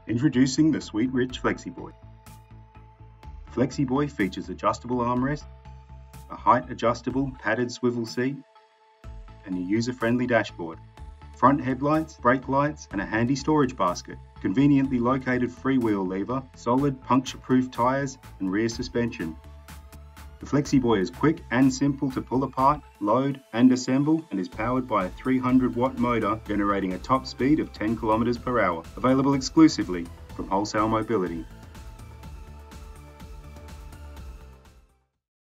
Introducing the Sweetrich Flexiboy. Flexiboy features adjustable armrest, a height-adjustable padded swivel seat, and a user-friendly dashboard. Front headlights, brake lights, and a handy storage basket. Conveniently located freewheel lever, solid puncture-proof tyres, and rear suspension. The Flexiboy is quick and simple to pull apart, load, and assemble, and is powered by a 300-watt motor generating a top speed of 10 km per hour. Available exclusively from Wholesale Mobility.